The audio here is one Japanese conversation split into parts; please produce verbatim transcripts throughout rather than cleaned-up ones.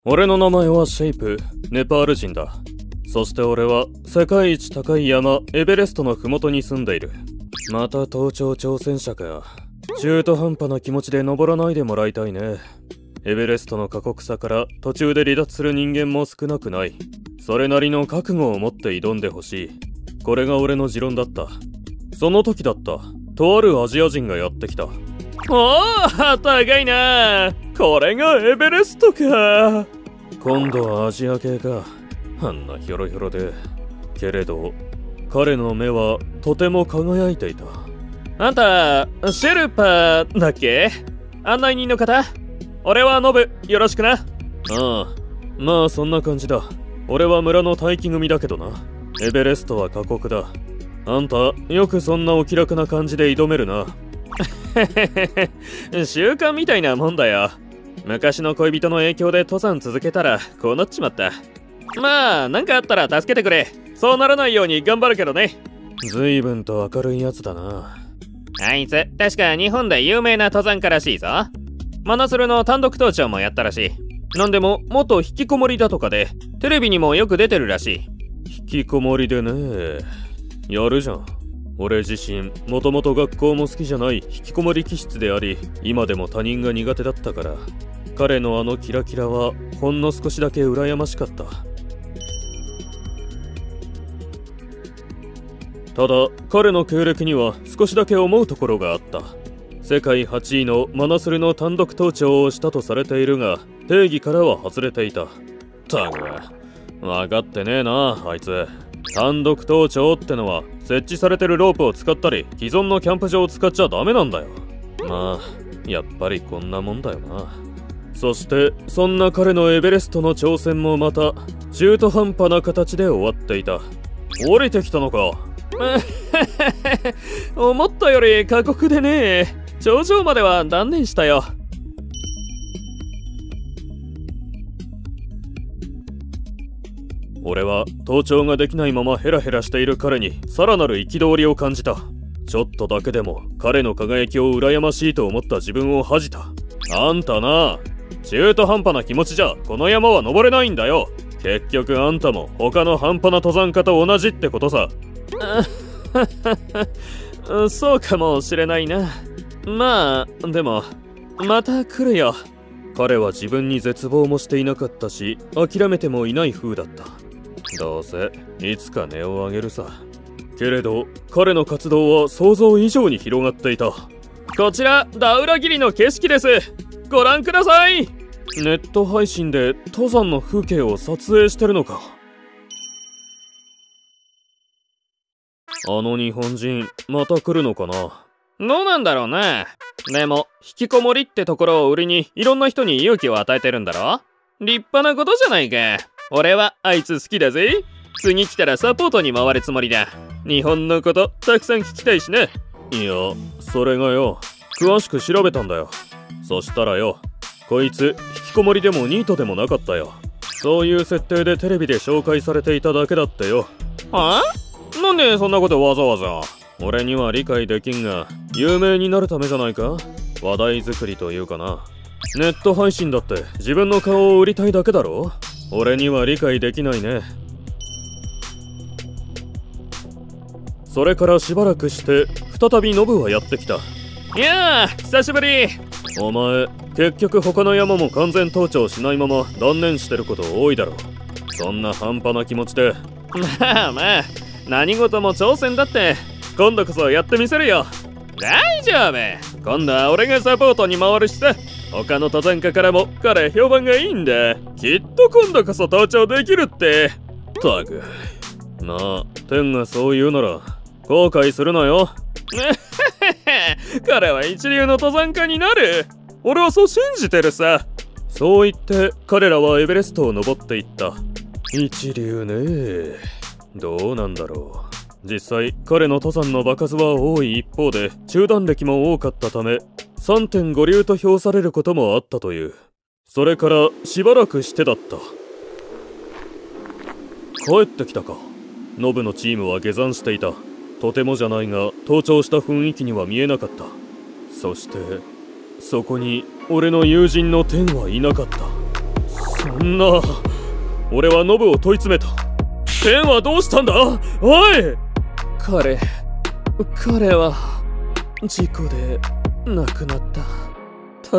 俺の名前はシェイプ、ネパール人だ。そして俺は世界一高い山エベレストの麓に住んでいる。また登頂挑戦者か。中途半端な気持ちで登らないでもらいたいね。エベレストの過酷さから途中で離脱する人間も少なくない。それなりの覚悟を持って挑んでほしい。これが俺の持論だった。その時だった。とあるアジア人がやってきた。おお、高いな。これがエベレストか。今度はアジア系か。あんなヒョロヒョロで。けれど彼の目はとても輝いていた。あんたシェルパだっけ？案内人の方？俺はノブ、よろしくな。ああ、まあそんな感じだ。俺は村の待機組だけどな。エベレストは過酷だ。あんたよくそんなお気楽な感じで挑めるな。習慣みたいなもんだよ。昔の恋人の影響で登山続けたらこうなっちまった。まあ何かあったら助けてくれ。そうならないように頑張るけどね。随分と明るいやつだな。あいつ確か日本で有名な登山家らしいぞ。マナスルの単独登頂もやったらしい。なんでも元引きこもりだとかでテレビにもよく出てるらしい。引きこもりでね。やるじゃん。俺自身もともと学校も好きじゃない引きこもり気質であり、今でも他人が苦手だったから、彼のあのキラキラはほんの少しだけ羨ましかった。ただ彼の経歴には少しだけ思うところがあった。世界はちいのマナスルの単独登頂をしたとされているが、定義からは外れていた。たく分かってねえなあいつ。単独登頂ってのは設置されてるロープを使ったり既存のキャンプ場を使っちゃダメなんだよ。まあやっぱりこんなもんだよな。そしてそんな彼のエベレストの挑戦もまた中途半端な形で終わっていた。降りてきたのか。思ったより過酷でね。頂上までは断念したよ。俺は登頂ができないままヘラヘラしている彼にさらなる憤りを感じた。ちょっとだけでも彼の輝きを羨ましいと思った自分を恥じた。あんたな、中途半端な気持ちじゃこの山は登れないんだよ。結局あんたも他の半端な登山家と同じってことさ。そうかもしれないな。まあでもまた来るよ。彼は自分に絶望もしていなかったし諦めてもいない風だった。どうせいつか音を上げるさ。けれど彼の活動は想像以上に広がっていた。こちらダウラギリの景色です。ご覧ください。ネット配信で登山の風景を撮影してるのか。あの日本人また来るのかな。どうなんだろうな。でも引きこもりってところを売りにいろんな人に勇気を与えてるんだろ。立派なことじゃないか。俺はあいつ好きだぜ。次来たらサポートに回るつもりだ。日本のことたくさん聞きたいしね。いやそれがよ、詳しく調べたんだよ。そしたらよ、こいつ引きこもりでもニートでもなかったよ。そういう設定でテレビで紹介されていただけだってよ。はあ？なんでそんなことわざわざ。俺には理解できんが、有名になるためじゃないか。話題作りというかな。ネット配信だって自分の顔を売りたいだけだろ。俺には理解できないね。それからしばらくして再びノブはやってきた。いやあ久しぶり。お前結局他の山も完全登頂しないまま断念してること多いだろ。そんな半端な気持ちで。まあまあ何事も挑戦だって。今度こそやってみせるよ。大丈夫。今度は俺がサポートに回るしさ。他の登山家からも彼評判がいいんだ。きっと今度こそ登頂できるって。たくまあ天がそう言うなら後悔するなよ。彼は一流の登山家になる。俺はそう信じてるさ。そう言って彼らはエベレストを登っていった。一流ね。どうなんだろう。実際彼の登山の場数は多い一方で中断歴も多かったため さんてんご 流と評されることもあったという。それからしばらくしてだった。帰ってきたか。ノブのチームは下山していた。とてもじゃないが登頂した雰囲気には見えなかった。そしてそこに俺の友人の天はいなかった。 そんな。俺はノブを問い詰めた。ケンはどうしたんだ？おい！彼、彼は事故で亡くなった。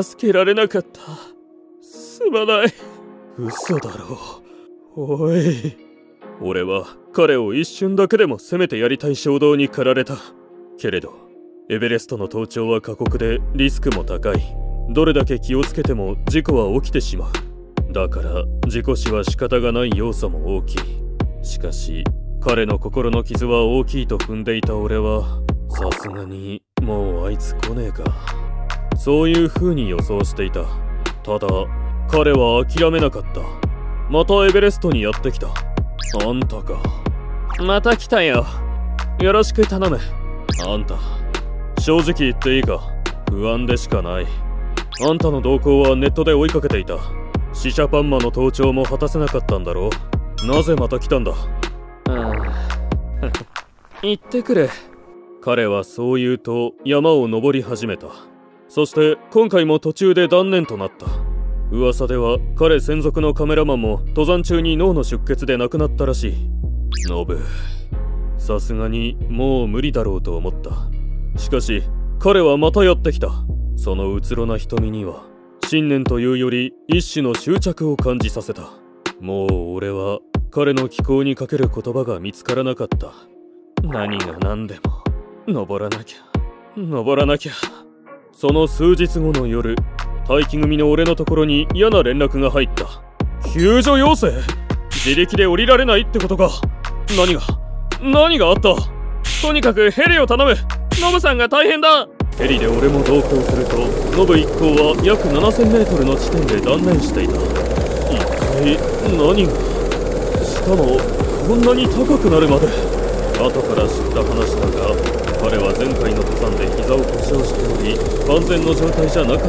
助けられなかった。すまない。嘘だろ。おい。俺は彼を一瞬だけでも責めてやりたい衝動に駆られた。けれどエベレストの登頂は過酷でリスクも高い。どれだけ気をつけても事故は起きてしまう。だから事故死は仕方がない要素も大きい。しかし彼の心の傷は大きいと踏んでいた俺は、さすがにもうあいつ来ねえか、そういう風に予想していた。ただ彼は諦めなかった。またエベレストにやってきた。あんたか。また来たよ。よろしく頼む。あんた、正直言っていいか、不安でしかない。あんたの動向はネットで追いかけていた。シシャパンマの登頂も果たせなかったんだろう。なぜまた来たんだ？ああ行ってくる。彼はそう言うと山を登り始めた。そして今回も途中で断念となった。噂では彼専属のカメラマンも登山中に脳の出血で亡くなったらしい。ノブ、さすがにもう無理だろうと思った。しかし彼はまたやってきた。そのうつろな瞳には信念というより一種の執着を感じさせた。もう俺は彼の気候にかける言葉が見つからなかった。何が何でも登らなきゃ登らなきゃ。その数日後の夜、待機組の俺のところに嫌な連絡が入った。救助要請？自力で降りられないってことか。何が何があった？とにかくヘリを頼む。ノブさんが大変だ。ヘリで俺も同行すると、ノブ一行は約ななせんメートルの地点で断念していた。一体何が？しかもこんなに高くなるまで。後から知った話だが、彼は前回の登山で膝を故障しており、万全の状態じゃなか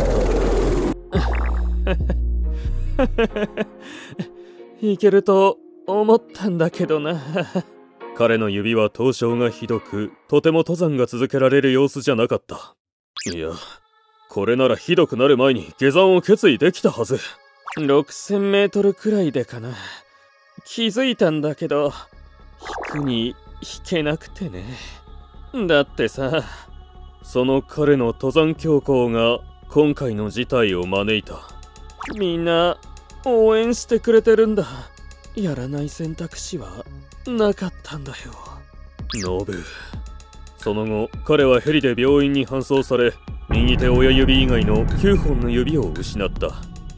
ったという。いけると思ったんだけどな。彼の指は凍傷がひどく、とても登山が続けられる様子じゃなかった。いや、これならひどくなる前に下山を決意できたはず。ろくせんメートルくらいでかな。気づいたんだけど、引くに引けなくてね。だってさ、その彼の登山強行が今回の事態を招いた。みんな応援してくれてるんだ。やらない選択肢はなかったんだよ。ノブ。その後、彼はヘリで病院に搬送され、右手親指以外のきゅうほんの指を失った。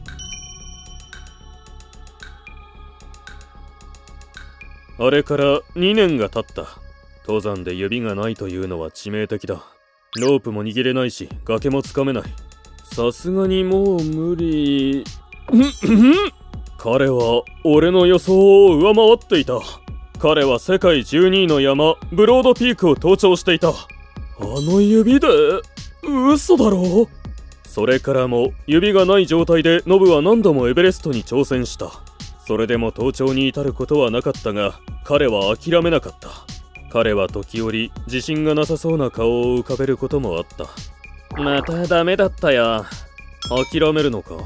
あれからにねんが経った。登山で指がないというのは致命的だ。ロープも握れないし、崖もつかめない。さすがにもう無理。彼は俺の予想を上回っていた。彼は世界じゅうにいの山、ブロードピークを登頂していた。あの指で？嘘だろ？それからも指がない状態でノブは何度もエベレストに挑戦した。それでも登頂に至ることはなかったが、彼は諦めなかった。彼は時折自信がなさそうな顔を浮かべることもあった。またダメだったよ。諦めるのか？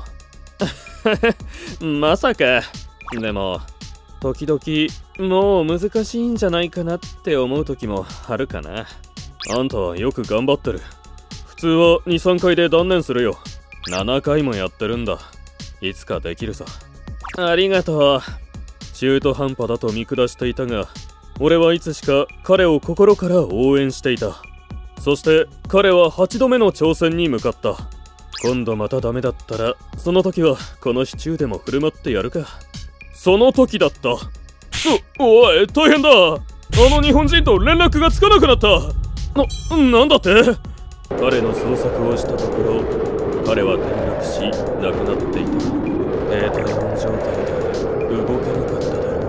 まさか。でも時々もう難しいんじゃないかなって思う時もあるかな。あんたはよく頑張ってる。普通はにさんかいで断念するよ。ななかいもやってるんだ。いつかできるさ。ありがとう。中途半端だと見下していたが、俺はいつしか彼を心から応援していた。そして彼ははちどめの挑戦に向かった。今度またダメだったら、その時はこのシチューでも振る舞ってやるか。その時だった。お、おい、大変だ。あの日本人と連絡がつかなくなった。な、なんだって？彼の捜索をしたところ、彼は転落し亡くなっていた。低体温状態で動けなかっただろ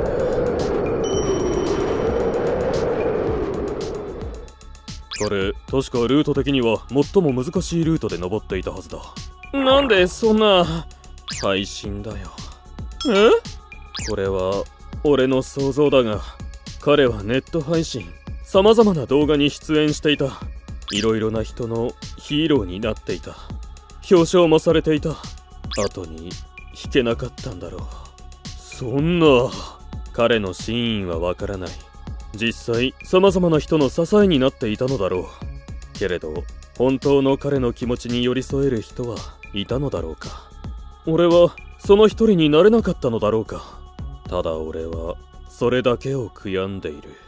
うな。彼、確かルート的には最も難しいルートで登っていたはずだ。なんでそんな。配信だよ。え？これは俺の想像だが、彼はネット配信、様々な動画に出演していた。いろいろな人のヒーローになっていた。表彰もされていた。後に引けなかったんだろう。そんな。彼の真意はわからない。実際様々な人の支えになっていたのだろう。けれど本当の彼の気持ちに寄り添える人はいたのだろうか。俺はその一人になれなかったのだろうか。ただ俺はそれだけを悔やんでいる。